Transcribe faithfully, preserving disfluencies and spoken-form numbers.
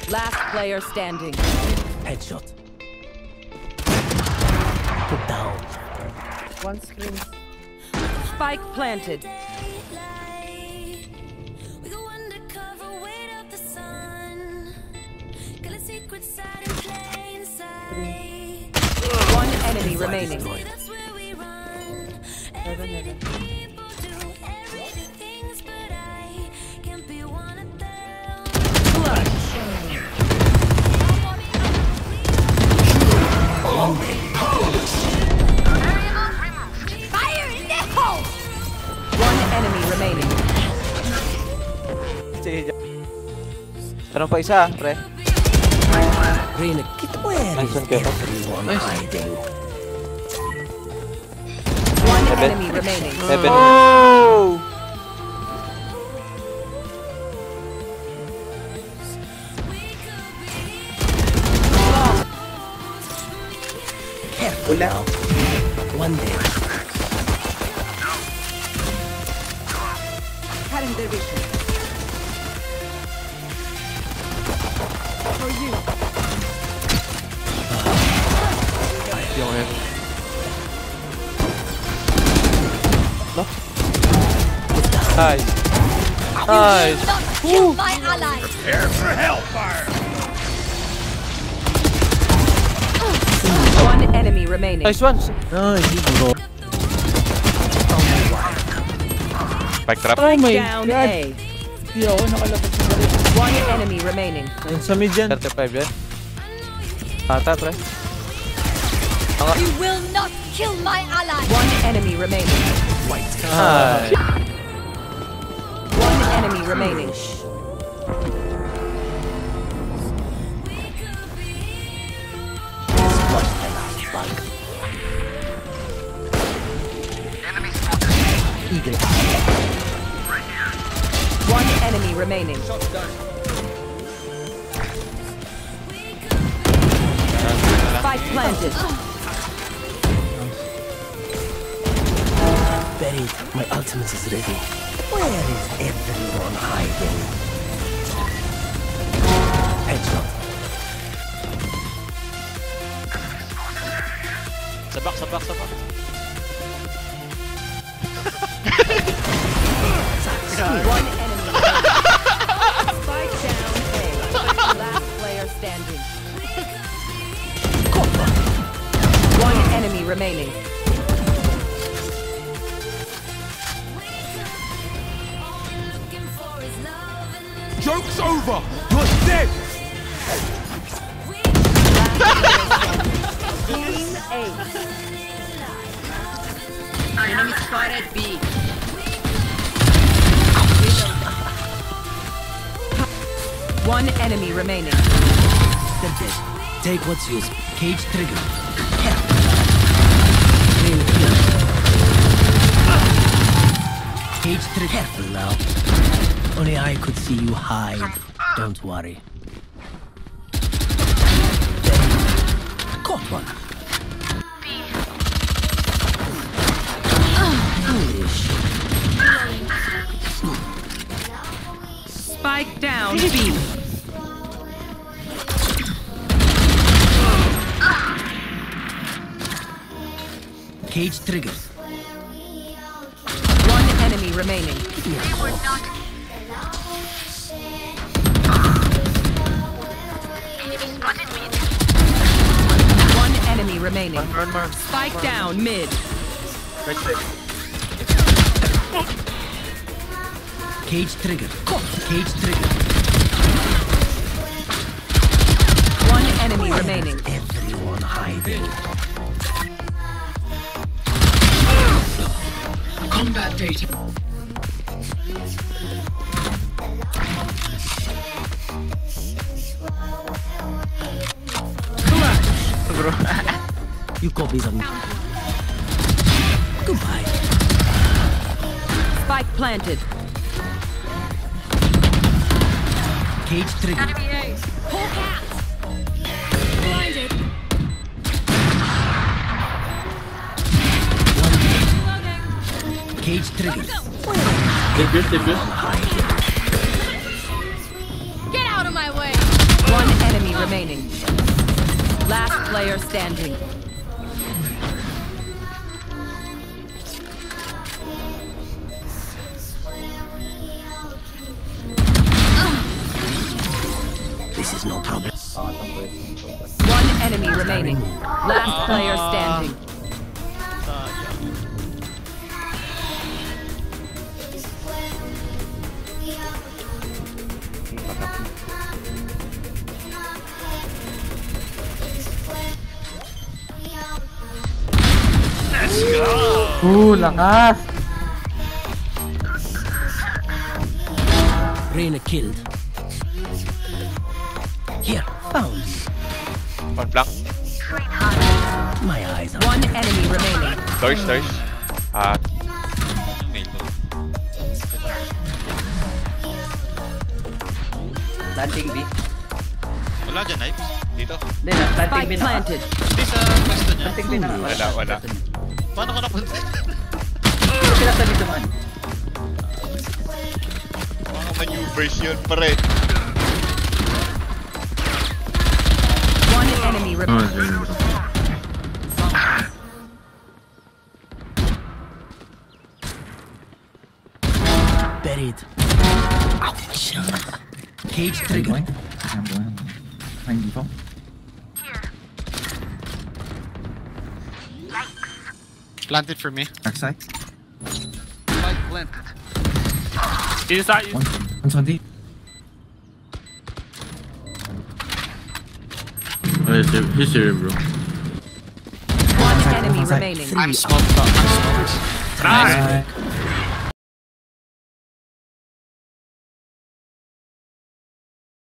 Last player standing. Headshot. Put down. One screen. Spike planted. One enemy remaining. Never, never. Fire in the hole! One enemy remaining. Meron pa isa, pre. Reyna, get where is everyone hiding? One Heaven. enemy remaining. Heaven. Oh! Careful now. One day. Cutting their vision. For you. Yung heaven. Nice. Nice. Not kill my ally. One enemy remaining. Nice one. Nice, bro. Back trap. Spike my down God. A. Hindi ako nakalabas sa balik. One enemy remaining. Sa mid yan. thirty-five yan. Ata, pre. You will not kill my ally. One enemy remaining. Ah. One enemy remaining. Eagle. One enemy remaining. Spike planted. Buried. My ultimate is ready. Where is everyone hiding? Headshot. Sabak, sabak, sabak. One enemy. Spike down A. Last player standing. One enemy remaining. Joke's over! You're dead! Team A. Enemy spotted B. One enemy remaining. They're dead. Take what's yours. Cage trigger. Careful. Reyna, kill. Cage trigger. Careful now. Only I could see you hide. Don't worry. Caught one. Foolish. Spike down B. Cage trigger. One enemy remaining. One enemy remaining. Run, run. Spike down mid. Right side. Cage trigger. Cage trigger. One enemy remaining. Everyone hiding. Combat data. Bro. You copy them. Goodbye. Spike planted. Cage trigger. Hawk out. Blinded. Cage trigger. They're good, they're good. Get out of my way. One enemy remaining. Last player standing. This is no problem. One enemy remaining. Last player standing. Uh, lakas! Reyna killed. Here, found. One flank. My eyes are. One enemy remaining. Doors, doors. Ah. Nail to. Planting B. Wala dyan, knives. Dito. Hindi na, planting B Spike na. planted. Hindi sa pwesto niya. Planting B na. Wala, wala. Paano ka napunta? Sila sa dito man. Mga maneuvers yun, pare. One enemy remaining. Buried. Ouch. Cage trigger. Planted for me. Backside. Inside. One, one's on deep. Oh, he's here, he's here, bro. One enemy Outside. remaining. Three. I'm smoked up. I'm smoked. Nice.